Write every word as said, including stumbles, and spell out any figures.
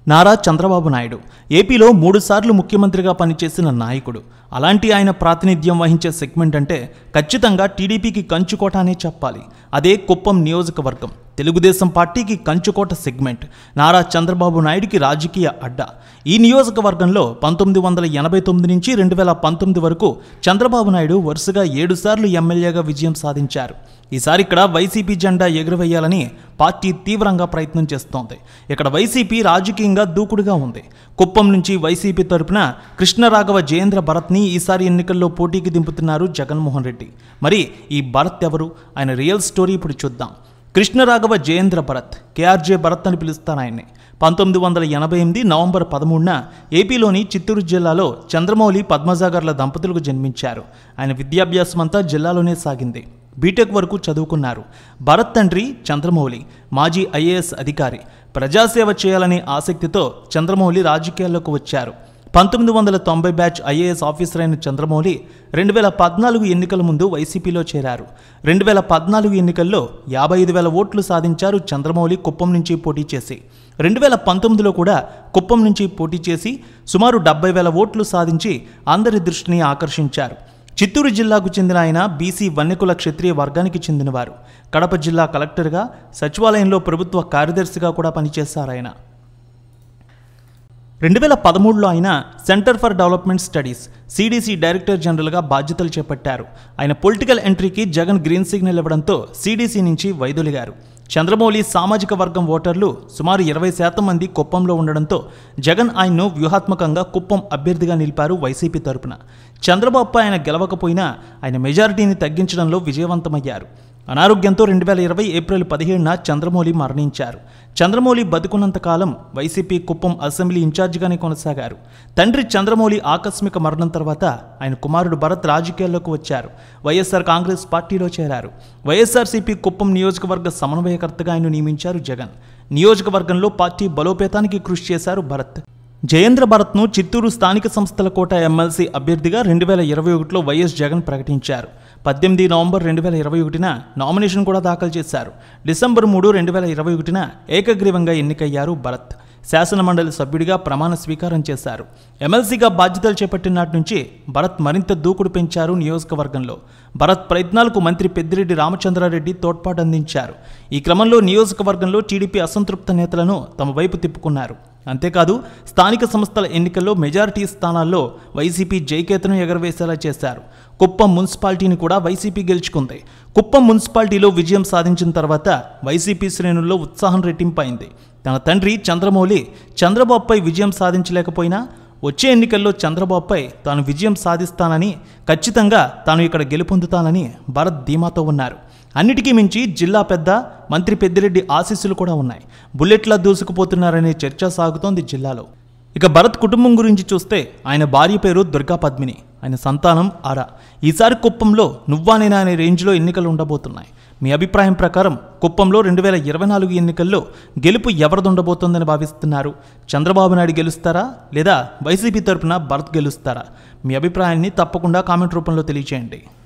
నారా చంద్రబాబు నాయుడు ఏపీలో మూడు సార్లు ముఖ్యమంత్రిగా పనిచేసిన నాయకుడు. అలాంటి ఆయన ప్రాతినిధ్యం వహించే సెగ్మెంట్ అంటే ఖచ్చితంగా టీడీపీకి కంచుకోట అనే చెప్పాలి. అదే కుప్పం నియోజకవర్గం. తెలుగుదేశం పార్టీకి కంచుకోట సెగ్మెంట్. నారా చంద్రబాబు నాయుడికి రాజకీయ అడ్డా. ఈ నియోజకవర్గంలో పంతొమ్మిది వందల ఎనభై తొమ్మిది నుంచి రెండు వేల పంతొమ్మిది వరకు చంద్రబాబు నాయుడు వరుసగా ఏడు సార్లు ఎమ్మెల్యేగా విజయం సాధించారు. ఈసారి ఇక్కడ వైసీపీ జెండా ఎగురవేయాలని పార్టీ తీవ్రంగా ప్రయత్నం చేస్తోంది. ఇక్కడ వైసీపీ రాజకీయంగా దూకుడుగా ఉంది. కుప్పం నుంచి వైసీపీ తరపున కృష్ణరాఘవ జయేంద్ర భరత్ని ఈసారి ఎన్నికల్లో పోటీకి దింపుతున్నారు జగన్మోహన్ రెడ్డి. మరి ఈ భరత్ ఎవరు? ఆయన రియల్ స్టోరీ ఇప్పుడు చూద్దాం. కృష్ణరాఘవ జయేంద్ర భరత్, కేఆర్జే భరత్ అని పిలుస్తారు ఆయన్ని. పంతొమ్మిది వందల ఎనభై ఎనిమిది నవంబర్ పదమూడున ఏపీలోని చిత్తూరు జిల్లాలో చంద్రమౌళి పద్మజాగర్ల దంపతులకు జన్మించారు. ఆయన విద్యాభ్యాసం అంతా జిల్లాలోనే సాగింది. బీటెక్ వరకు చదువుకున్నారు. భరత్ తండ్రి చంద్రమౌళి మాజీ ఐఏఎస్ అధికారి. ప్రజాసేవ చేయాలనే ఆసక్తితో చంద్రమౌళి రాజకీయాల్లోకి వచ్చారు. పంతొమ్మిది వందల తొంభై బ్యాచ్ ఐఏఎస్ ఆఫీసర్ అయిన చంద్రమౌళి రెండు వేల పద్నాలుగు ఎన్నికల ముందు వైసీపీలో చేరారు. రెండు వేల పద్నాలుగు ఎన్నికల్లో యాభై ఐదు వేల ఓట్లు సాధించారు చంద్రమౌళి కుప్పం నుంచి పోటీ చేసి. రెండు వేల పంతొమ్మిదిలో కూడా కుప్పం నుంచి పోటీ చేసి సుమారు డెబ్బై వేల ఓట్లు సాధించి అందరి దృష్టిని ఆకర్షించారు. చిత్తూరు జిల్లాకు చెందిన ఆయన బీసీ వన్యకుల క్షత్రియ వర్గానికి చెందినవారు. కడప జిల్లా కలెక్టర్గా, సచివాలయంలో ప్రభుత్వ కార్యదర్శిగా కూడా పనిచేశారు ఆయన. రెండు వేల పదమూడులో ఆయన centre for development studies CDC director జనరల్గా బాధ్యతలు చేపట్టారు. ఆయన పొలిటికల్ ఎంట్రీకి జగన్ గ్రీన్ సిగ్నల్ ఇవ్వడంతో సిడిసి నుంచి వైదొలిగారు. చంద్రమౌళి సామాజిక వర్గం ఓటర్లు సుమారు ఇరవై శాతం మంది కుప్పంలో ఉండడంతో జగన్ ఆయన్ను వ్యూహాత్మకంగా కుప్పం అభ్యర్థిగా నిలిపారు వైసీపీ తరపున. చంద్రబాబుపై ఆయన గెలవకపోయినా ఆయన మెజారిటీని తగ్గించడంలో విజయవంతమయ్యారు. అనారోగ్యంతో రెండు వేల ఇరవై ఏప్రిల్ పదిహేడున చంద్రమౌళి మరణించారు. చంద్రమౌళి బతుకున్నంతకాలం వైసీపీ కుప్పం అసెంబ్లీ ఇన్ఛార్జిగానే కొనసాగారు. తండ్రి చంద్రమౌళి ఆకస్మిక మరణం తర్వాత ఆయన కుమారుడు భరత్ రాజకీయాల్లోకి వచ్చారు. వైఎస్ఆర్ కాంగ్రెస్ పార్టీలో చేరారు. వైఎస్ఆర్సీపీ కుప్పం నియోజకవర్గ సమన్వయకర్తగా ఆయన నియమించారు జగన్. నియోజకవర్గంలో పార్టీ బలోపేతానికి కృషి చేశారు భరత్. జయేంద్ర భరత్ను చిత్తూరు స్థానిక సంస్థల కోట ఎమ్మెల్సీ అభ్యర్థిగా రెండు వేల ఇరవై ఒకటిలో వైఎస్ జగన్ ప్రకటించారు. పద్దెనిమిది నవంబర్ రెండు వేల ఇరవై ఒకటిన నామినేషన్ కూడా దాఖలు చేశారు. డిసెంబర్ మూడు రెండు వేల ఇరవై ఒకటిన ఏకగ్రీవంగా ఎన్నికయ్యారు భరత్. శాసనమండలి సభ్యుడిగా ప్రమాణ స్వీకారం చేశారు. ఎమ్మెల్సీగా బాధ్యతలు చేపట్టిన నాటి నుంచి భరత్ మరింత దూకుడు పెంచారు నియోజకవర్గంలో. భరత్ ప్రయత్నాలకు మంత్రి పెద్దిరెడ్డి రామచంద్రారెడ్డి తోడ్పాటు అందించారు. ఈ క్రమంలో నియోజకవర్గంలో టీడీపీ అసంతృప్త నేతలను తమ వైపు తిప్పుకున్నారు. అంతేకాదు స్థానిక సంస్థల ఎన్నికల్లో మెజారిటీ స్థానాల్లో వైసీపీ జైకేతను ఎగరవేసేలా చేశారు. కుప్పం మున్సిపాలిటీని కూడా వైసీపీ గెలుచుకుంది. కుప్పం మున్సిపాలిటీలో విజయం సాధించిన తర్వాత వైసీపీ శ్రేణుల్లో ఉత్సాహం రెట్టింపైంది. తన తండ్రి చంద్రమౌళి చంద్రబాబుపై విజయం సాధించలేకపోయినా వచ్చే ఎన్నికల్లో చంద్రబాబుపై తాను విజయం సాధిస్తానని, ఖచ్చితంగా తాను ఇక్కడ గెలుపొందుతానని భరత్ ధీమాతో ఉన్నారు. అన్నిటికీ మించి జిల్లా పెద్ద మంత్రి పెద్దిరెడ్డి ఆశీస్సులు కూడా ఉన్నాయి. బుల్లెట్లా దూసుకుపోతున్నారనే చర్చ సాగుతోంది జిల్లాలో. ఇక భరత్ కుటుంబం గురించి చూస్తే ఆయన భార్య పేరు దుర్గా పద్మిని, ఆయన సంతానం ఆరా. ఈసారి కుప్పంలో నువ్వానేనా అనే రేంజ్లో ఎన్నికలు ఉండబోతున్నాయి. మీ అభిప్రాయం ప్రకారం కుప్పంలో రెండు వేల ఇరవై నాలుగు ఎన్నికల్లో గెలుపు ఎవరిది ఉండబోతోందని భావిస్తున్నారు? చంద్రబాబు నాయుడు గెలుస్తారా లేదా వైసీపీ తరపున భరత్ గెలుస్తారా? మీ అభిప్రాయాన్ని తప్పకుండా కామెంట్ రూపంలో తెలియజేయండి.